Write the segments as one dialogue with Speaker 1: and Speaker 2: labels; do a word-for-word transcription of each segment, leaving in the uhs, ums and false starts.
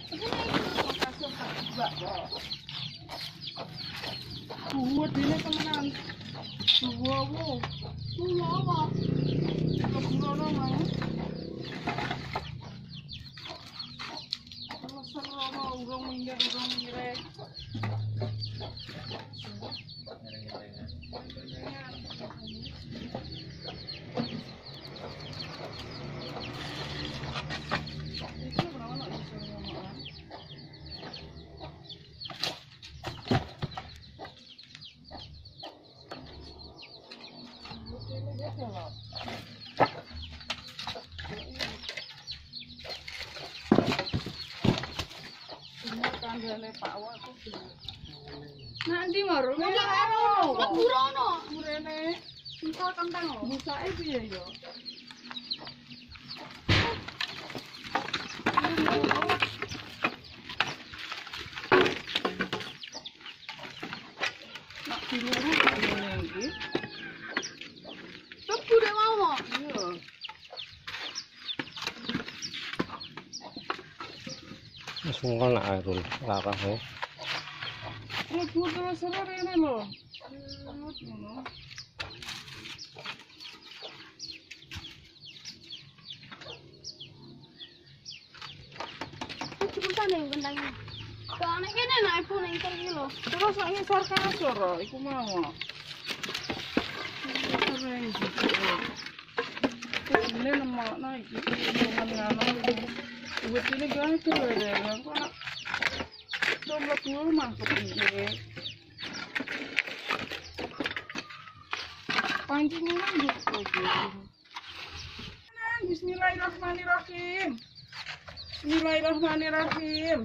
Speaker 1: Buat ini temenan. Dua wo. Dua apa? Keburono mau. Kalau serono urung minggir urung mirek. Nanti maru nanti maru keburono burene bisa kentang lho bisa e piye yo nak diluru ngene iki kebure mau iya
Speaker 2: wis ngono nak arul larah e.
Speaker 1: Ibu terus serare ini loh. Ngono.
Speaker 3: Iki punten ning kentangnya. Soalnya kene nek ibu ning iki lho.
Speaker 1: Terus sak ngisor kasur iku mau. Serare iki. Ini nemokno iki ngono iki. Buat ini ganti lho ya. Kok Domba dulu masuk ini. Pancingnya lanjut lagi. Bismillahirrahmanirrahim. Bismillahirrahmanirrahim.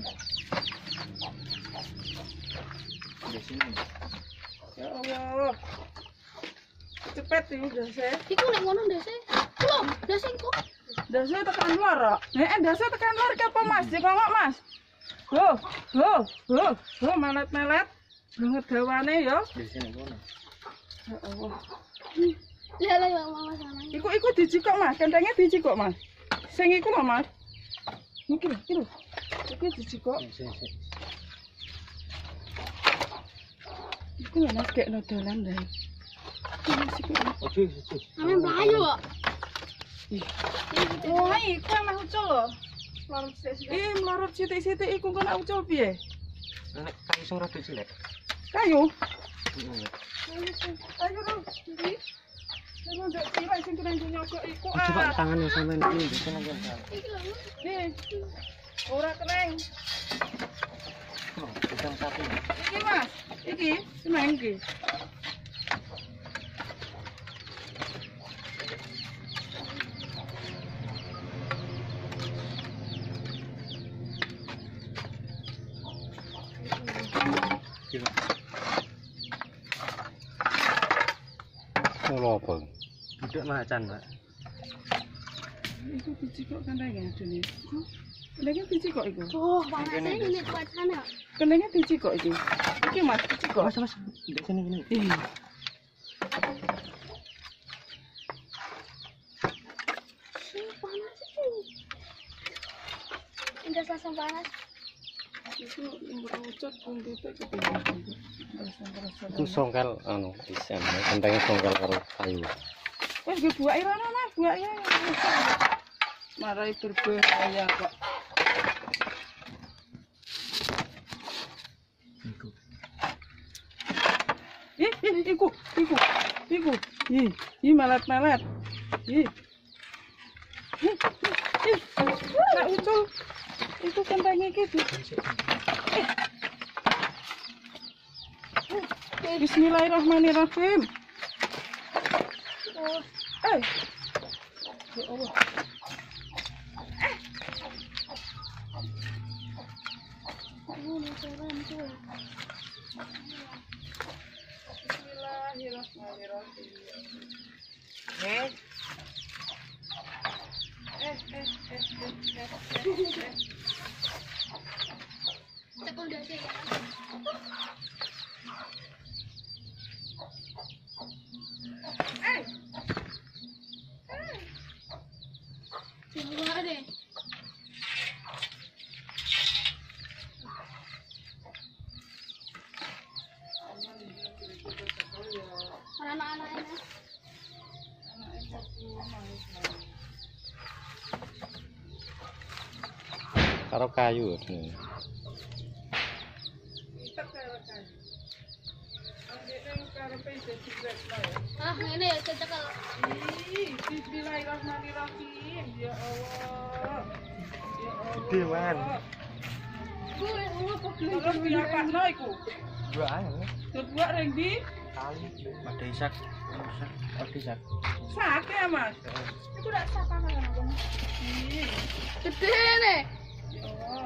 Speaker 1: Ya Allah. Cepet nih dasi.
Speaker 3: Iku ning ngono dasi. Belum, dasi kok.
Speaker 1: Dasi tekan luar, Nek. Eh, dasi tekan luar ke apa Mas? Dikongok Mas. Loh, loh, loh, loh, melet-melet. Banget dawane ya.
Speaker 2: Di sini ngono.
Speaker 1: Ya Allah.
Speaker 3: Lah lah ya mama sana.
Speaker 1: Iku iku dijikok Mas, kentengnya dijikok Mas. Sing iku lho Mas. Niki lho, iki lho. Iki dijikok.
Speaker 2: Sing sing.
Speaker 1: Iku lho Mas gekno dalan dae.
Speaker 2: Ojo ojo.
Speaker 3: Ame mlayu kok.
Speaker 1: Ih. Oh, iku mah ucul lho. Ih, melorot sithik-sithik iku kok nak ucul piye?
Speaker 2: Nek kayu sing rada cilik.
Speaker 1: Kayu.
Speaker 2: Heeh.
Speaker 1: Ayo dong, iki. Nek ndak cilik sing kena nyogok iku
Speaker 2: Coba
Speaker 1: ah.
Speaker 2: tangannya sampean iki di sini kan.
Speaker 3: Iki lho.
Speaker 1: Nih. Ora kering.
Speaker 2: Oh, sedang satu.
Speaker 1: Iki Mas, iki, seneng iki.
Speaker 2: Ngono apa? Duduk macan, Pak.
Speaker 1: Iku biji kok kandangnya dene. Kandangnya biji kok iku.
Speaker 3: Oh, panasnya ini kuat sana.
Speaker 1: Kandangnya biji kok iki. Iki Mas, biji kok.
Speaker 2: Mas, Mas, di sini gini.
Speaker 1: Iya.
Speaker 3: Panas ini. Indah langsung panas.
Speaker 1: Itu berucut buntute ketinggalan.
Speaker 2: Itu songkel anu isen, kentengnya songkel karo kayu.
Speaker 1: Wes ge buake rono Mas, buake. Marai berbahaya kok.
Speaker 2: Iku.
Speaker 1: Ih, ih, iku, iku, iku. Ih, ih melet-melet. Ih. Ih, ih. Nak ucul. Itu kentangnya gitu. Eh. Bismillahirrahmanirrahim.
Speaker 3: Oh,
Speaker 1: Eh. Ya Allah. Eh.
Speaker 3: ini turun tuh.
Speaker 1: Bismillahirrahmanirrahim. Eh. Eh, eh, eh, eh, eh, eh.
Speaker 3: Tekul dasi ya.
Speaker 1: Eh.
Speaker 3: Coba deh.
Speaker 2: karo kayu ini.
Speaker 1: Ikat karo kayu. Andekne karepe dadi wet wae.
Speaker 3: Ah, ngene ya cecekel.
Speaker 1: Ih, bismillahirrahmanirrahim. Ya Allah. Ya Allah.
Speaker 2: Gede, Man.
Speaker 3: Ku ngono kok
Speaker 1: Terus diapakno iku?
Speaker 2: Dua ae.
Speaker 1: Kedua reng di
Speaker 2: Kali. Ada isak. Isak. Ada isak.
Speaker 1: sate ya, Mas.
Speaker 3: Iku dak sapa kan aku.
Speaker 1: Ih,
Speaker 3: Gede ne.
Speaker 1: ya Allah.